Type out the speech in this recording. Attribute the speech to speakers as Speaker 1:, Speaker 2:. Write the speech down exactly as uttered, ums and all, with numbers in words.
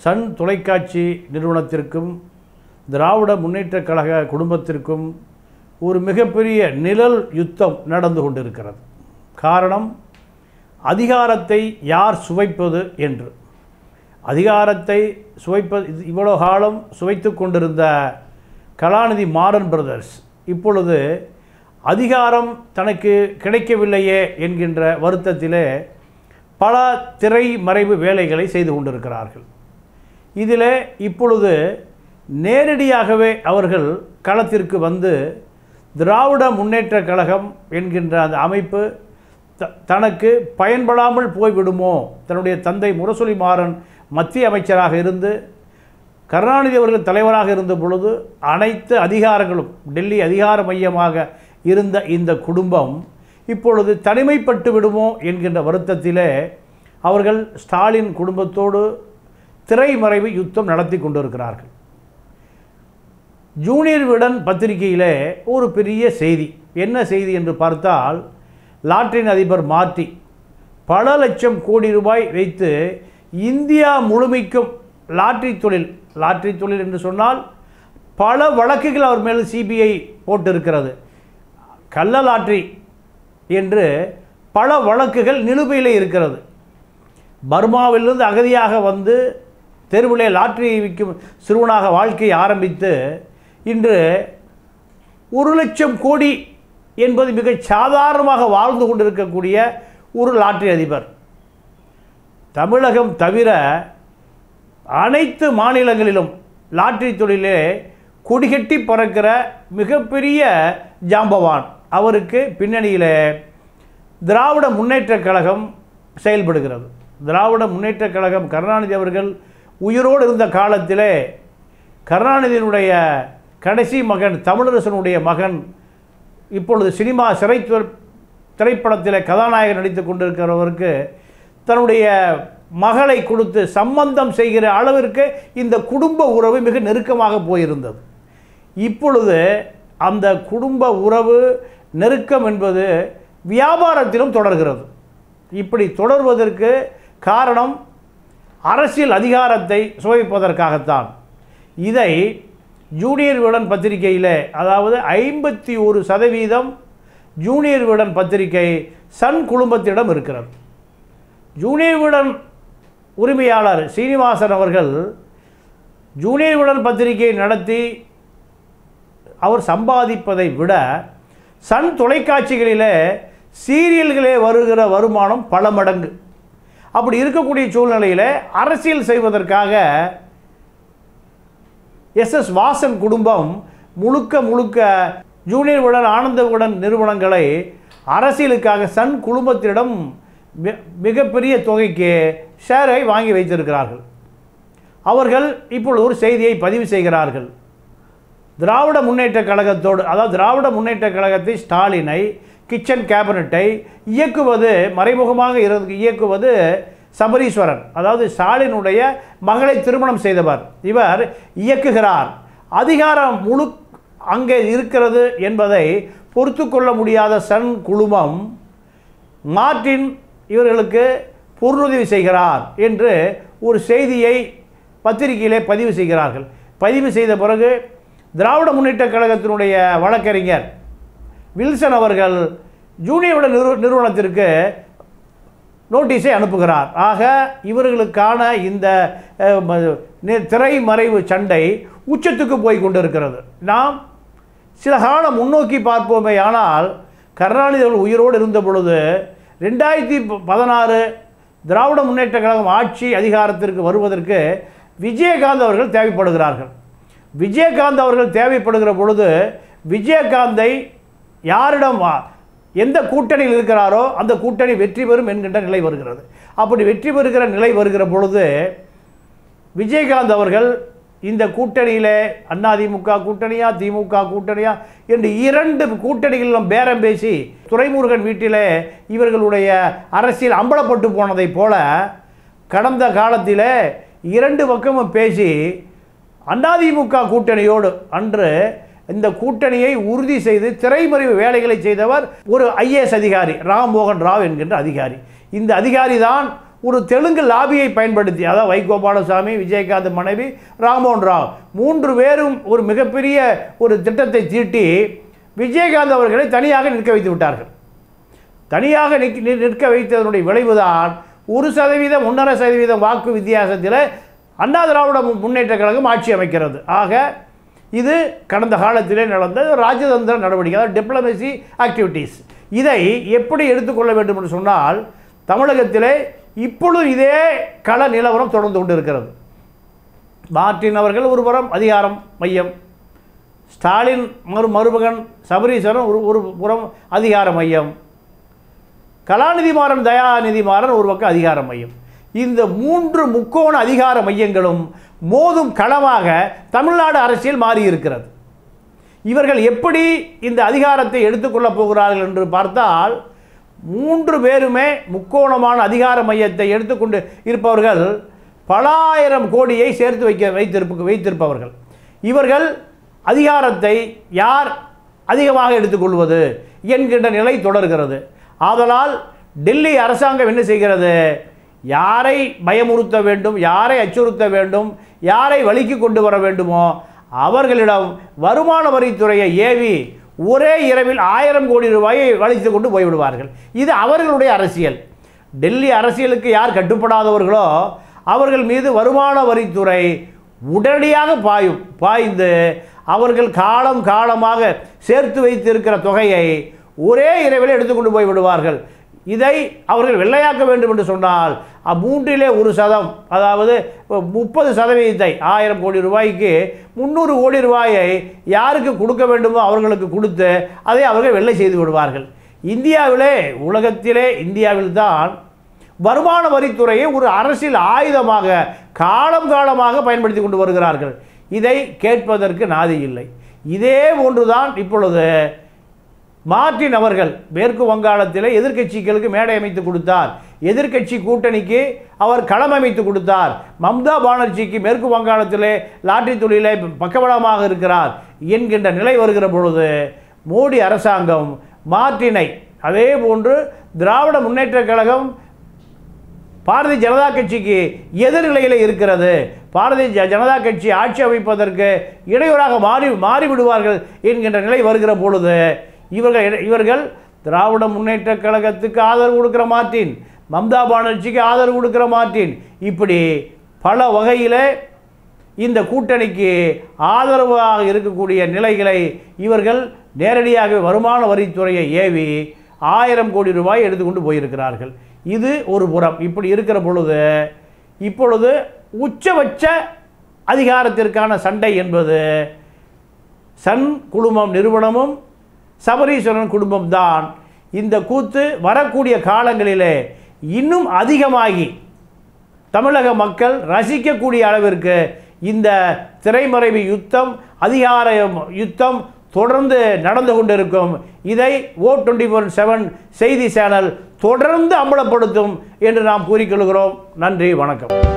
Speaker 1: Sun தொலைக்காட்சி நிறுவனத்திற்கும் திராவிட முன்னேற்றக் கழக குடும்பத்திற்கும் ஒரு மிகப்பெரிய நிழல் யுத்தம் நடந்து கொண்டிருக்கிறது. காரணம், அதிகாரத்தை யார் சுவைப்பது என்று. அதிகாரத்தை சுவைப்பது இவ்வளோ காலம் சுவைத்து கொண்டிருந்த கலாநிதி மாறன் பிரதர்ஸ் இப்பொழுது அதிகாரம் தனக்கு கிடைக்கவில்லையே என்கின்ற வருத்தத்திலே பல திரை மறைவு வேலைகளை செய்து கொண்டிருக்கிறார்கள். இதில் இப்பொழுது நேரடியாகவே அவர்கள் களத்திற்கு வந்து திராவிட முன்னேற்றக் கழகம் என்கின்ற அந்த அமைப்பு த தனக்கு பயன்படாமல் போய்விடுமோ, தன்னுடைய தந்தை முரசொலி மாறன் மத்திய அமைச்சராக இருந்து கருணாநிதி அவர்கள் தலைவராக இருந்த பொழுது அனைத்து அதிகாரங்களும் டெல்லி அதிகார மையமாக இருந்த இந்த குடும்பம் இப்பொழுது தனிமைப்பட்டு விடுமோ என்கின்ற வருத்தத்திலே அவர்கள் ஸ்டாலின் குடும்பத்தோடு திரைமறைவு யுத்தம் நடத்தி கொண்டிருக்கிறார்கள். ஜூனியர் விகடன் பத்திரிகையிலே ஒரு பெரிய செய்தி. என்ன செய்தி என்று பார்த்தால், லாட்டரின் அதிபர் மார்ட்டி பல லட்சம் கோடி ரூபாய் வைத்து இந்தியா முழுமைக்கும் லாட்டரி தொழில் லாட்டரி தொழில் என்று சொன்னால் பல வழக்குகள் அவர் மேல் சிபிஐ போட்டிருக்கிறது. கள்ள லாட்டரி என்று பல வழக்குகள் நிலுவையில் இருக்கிறது. பர்மாவிலிருந்து அகதியாக வந்து தெருவிலே லாட்டரி விற்கும் சிறுவனாக வாழ்க்கையை ஆரம்பித்து இன்று ஒரு லட்சம் கோடி என்பது மிக சாதாரணமாக வாழ்ந்து கொண்டிருக்கக்கூடிய ஒரு லாட்டரி அதிபர். தமிழகம் தவிர அனைத்து மாநிலங்களிலும் லாட்டரி தொழிலே கொடிகட்டி பறக்கிற மிகப்பெரிய ஜாம்பவான். அவருக்கு பின்னணியில் திராவிட முன்னேற்றக் கழகம் செயல்படுகிறது. திராவிட முன்னேற்றக் கழகம் கருணாநிதி அவர்கள் உயிரோடு இருந்த காலத்திலே கருணாநிதியினுடைய கடைசி மகன் தமிழரசனுடைய மகன் இப்பொழுது சினிமா சிறை திரைப்படத்தில் கதாநாயகன் நடித்து கொண்டிருக்கிறவருக்கு தன்னுடைய மகளை கொடுத்து சம்பந்தம் செய்கிற அளவிற்கு இந்த குடும்ப உறவு மிக நெருக்கமாக போயிருந்தது. இப்பொழுது அந்த குடும்ப உறவு நெருக்கம் என்பது வியாபாரத்திலும் தொடர்கிறது. இப்படி தொடர்வதற்கு காரணம் அரசியல் அதிகாரத்தை சுவைப்பதற்காகத்தான். இதை ஜூனியர் விகடன் பத்திரிகையில், அதாவது ஐம்பத்தி ஒரு சதவீதம் ஜூனியர் விகடன் பத்திரிகை சன் குழுமத்திடம் இருக்கிறது. ஜூனியர் விகடன் உரிமையாளர் சீனிவாசன் அவர்கள் ஜூனியர் விகடன் பத்திரிகையை நடத்தி அவர் சம்பாதிப்பதை விட சன் தொலைக்காட்சிகளில் சீரியல்களே வருகிற வருமானம் பல மடங்கு. அப்படி இருக்கக்கூடிய சூழ்நிலையில் அரசியல் செய்வதற்காக எஸ் எஸ் வாசன் குடும்பம் முழுக்க முழுக்க ஜூனியர் விகடன் ஆனந்த விகடன் நிறுவனங்களை அரசியலுக்காக சன் குழுமத்திடம் மிகப்பெரிய தொகைக்கு ஷேரை வாங்கி வைத்திருக்கிறார்கள். அவர்கள் இப்பொழுது ஒரு செய்தியை பதிவு செய்கிறார்கள். திராவிட முன்னேற்றக் கழகத்தோடு, அதாவது திராவிட முன்னேற்றக் கழகத்தை ஸ்டாலினை கிச்சன் கேபினட்டை இயக்குவது மறைமுகமாக இருந்து இயக்குவது சபரீஸ்வரன், அதாவது ஸ்டாலினுடைய மகளை திருமணம் செய்தவர். இவர் இயக்குகிறார். அதிகாரம் முழு அங்கே இருக்கிறது என்பதை பொறுத்து கொள்ள முடியாத சன் குழுமம் மார்ட்டின் இவர்களுக்கு பொருளுதவி செய்கிறார் என்று ஒரு செய்தியை பத்திரிகையிலே பதிவு செய்கிறார்கள். பதிவு செய்த பிறகு திராவிட முன்னேற்றக் கழகத்தினுடைய வழக்கறிஞர் வில்சன் அவர்கள் ஜூனியர் விகடன் நிறு நிறுவனத்திற்கு நோட்டீஸை அனுப்புகிறார். ஆக இவர்களுக்கான இந்த திரைமறைவு சண்டை உச்சத்துக்கு போய் கொண்டிருக்கிறது. நாம் சில காலம் முன்னோக்கி பார்ப்போமே, ஆனால் கருணாநிதி அவர்கள் உயிரோடு இருந்த பொழுது ரெண்டாயிரத்தி பதினாறு திராவிட முன்னேற்றக் கழகம் ஆட்சி அதிகாரத்திற்கு வருவதற்கு விஜயகாந்த் அவர்கள் தேவைப்படுகிறார்கள். விஜயகாந்த் அவர்கள் தேவைப்படுகிற பொழுது விஜயகாந்தை யாரிடம் எந்த கூட்டணியில் இருக்கிறாரோ அந்த கூட்டணி வெற்றி பெறும் என்கின்ற நிலை வருகிறது. அப்படி வெற்றி பெறுகிற நிலை வருகிற பொழுது விஜயகாந்த் அவர்கள் இந்த கூட்டணியில் அதிமுக கூட்டணியா திமுக கூட்டணியா என்று இரண்டு கூட்டணிகளிலும் பேரம் பேசி துரைமுருகன் வீட்டில் இவர்களுடைய அரசியல் அம்பலப்பட்டு போனதைப் போல கடந்த காலத்தில் இரண்டு பக்கமும் பேசி அதிமுக கூட்டணியோடு அன்று இந்த கூட்டணியை உறுதி செய்து திரைமறைவு வேலைகளை செய்தவர் ஒரு ஐஏஎஸ் அதிகாரி ராம்மோகன் ராவ் என்கின்ற அதிகாரி. இந்த அதிகாரி தான் ஒரு தெலுங்கு லாபியை பயன்படுத்தி, அதாவது வைகோபாலசாமி, விஜயகாந்த் மனைவி ராம்மோகன் ராவ் மூன்று பேரும் ஒரு மிகப்பெரிய ஒரு திட்டத்தை தீட்டி விஜயகாந்த் அவர்களை தனியாக நிற்க வைத்து விட்டார்கள். தனியாக நிற்க வைத்ததனுடைய விளைவுதான் ஒரு சதவீதம் ஒன்றரை சதவீதம் வாக்கு வித்தியாசத்தில் அண்ணா திராவிட முன்னேற்ற கழகம் ஆட்சி அமைக்கிறது. ஆக இது கடந்த காலத்திலே நடந்த ராஜதந்திர நடவடிக்கை, அதாவது டிப்ளமசி ஆக்டிவிட்டீஸ். இதை எப்படி எடுத்துக்கொள்ள வேண்டும் என்று சொன்னால், தமிழகத்திலே இப்பொழுது இதே கள நிலவரம் தொடர்ந்து கொண்டு இருக்கிறது. மார்ட்டின் அவர்கள் ஒரு புறம் அதிகாரம் மையம், ஸ்டாலின் மறு மருமகன் சபரீஸ்வரன் ஒரு ஒரு புறம் அதிகார மையம், கலாநிதி மாறன் தயாநிதி மாறன் ஒரு பக்கம் அதிகார மையம். இந்த மூன்று முக்கோண அதிகார மையங்களும் மோதும் களமாக தமிழ்நாடு அரசியல் மாறியிருக்கிறது. இவர்கள் எப்படி இந்த அதிகாரத்தை எடுத்துக்கொள்ளப் போகிறார்கள் என்று பார்த்தால், மூன்று பேருமே முக்கோணமான அதிகார மையத்தை எடுத்துக்கொண்டு இருப்பவர்கள் பல ஆயிரம் கோடியை சேர்த்து வைக்க வைத்திருப்ப வைத்திருப்பவர்கள் இவர்கள் அதிகாரத்தை யார் அதிகமாக எடுத்துக்கொள்வது என்கின்ற நிலை தொடர்கிறது. ஆதலால் டெல்லி அரசாங்கம் என்ன செய்கிறது, யாரை பயமுறுத்த வேண்டும், யாரை அச்சுறுத்த வேண்டும், யாரை வழிக்கு கொண்டு வர வேண்டுமோ அவர்களிடம் வருமான வரித்துறையை ஏவி ஒரே இரவில் ஆயிரம் கோடி ரூபாயை வலித்து கொண்டு போய்விடுவார்கள். இது அவர்களுடைய அரசியல். டெல்லி அரசியலுக்கு யார் கட்டுப்படாதவர்களோ அவர்கள் மீது வருமான வரித்துறை உடனடியாக பாயும் பாய்ந்து அவர்கள் காலம் காலமாக சேர்த்து வைத்திருக்கிற தொகையை ஒரே இரவில் எடுத்துக்கொண்டு போய் விடுவார்கள். இதை அவர்கள் வெள்ளையாக்க வேண்டும் என்று சொன்னால் மூன்றிலே ஒரு சதம், அதாவது முப்பது சதவீதத்தை ஆயிரம் கோடி ரூபாய்க்கு முந்நூறு கோடி ரூபாயை யாருக்கு கொடுக்க வேண்டுமோ அவர்களுக்கு கொடுத்து அதை அவர்கள் வெள்ளை செய்து விடுவார்கள். இந்தியாவிலே, உலகத்திலே இந்தியாவில்தான் வருமான வரித்துறையை ஒரு அரசியல் ஆயுதமாக காலம் காலமாக பயன்படுத்தி கொண்டு வருகிறார்கள். இதை கேட்பதற்கு நாதி இல்லை. இதே ஒன்றுதான் இப்பொழுது மார்ட்டின் அவர்கள் மேற்கு வங்காளத்திலே எதிர்க்கட்சிகளுக்கு மேடை அமைத்து கொடுத்தார். எதிர்க்கட்சி கூட்டணிக்கு அவர் களம் அமைத்து கொடுத்தார். மம்தா பானர்ஜிக்கு மேற்கு வங்காளத்திலே லாட்டரி தொழிலை பக்கபலமாக இருக்கிறார் என்கின்ற நிலை வருகிற பொழுது மோடி அரசாங்கம் மார்ட்டினை, அதே போன்று திராவிட முன்னேற்ற கழகம் பாரதிய ஜனதா கட்சிக்கு எதிர்நிலையில் இருக்கிறது, பாரதிய ஜனதா கட்சி ஆட்சி அமைப்பதற்கு இடையூறாக மாறி மாறிவிடுவார்கள் என்கின்ற நிலை வருகிற பொழுது இவர்கள் இவர்கள் திராவிட முன்னேற்ற கழகத்துக்கு ஆதரவு கொடுக்கிற மார்ட்டின், மம்தா பானர்ஜிக்கு ஆதரவு கொடுக்கிற மார்ட்டின், இப்படி பல வகையில் இந்த கூட்டணிக்கு ஆதரவாக இருக்கக்கூடிய நிலைகளை இவர்கள் நேரடியாக வருமான வரித்துறையை ஏவி ஆயிரம் கோடி ரூபாய் எடுத்துக்கொண்டு போயிருக்கிறார்கள். இது ஒரு புறம். இப்படி இருக்கிற பொழுது இப்பொழுது உச்சபட்ச அதிகாரத்திற்கான சண்டை என்பது சன் குழுமம் நிறுவனமும் சபரீஸ்வரன் குடும்பம்தான். இந்த கூத்து வரக்கூடிய காலங்களிலே இன்னும் அதிகமாகி தமிழக மக்கள் ரசிக்கக்கூடிய அளவிற்கு இந்த திரைமறைவு யுத்தம், அதிகார யுத்தம் தொடர்ந்து நடந்து கொண்டிருக்கும். இதை ஓ டுவெண்ட்டி ஃபோர் செவன் செய்தி சேனல் தொடர்ந்து அம்பலப்படுத்தும் என்று நாம் கூறிக்கொள்கிறோம். நன்றி, வணக்கம்.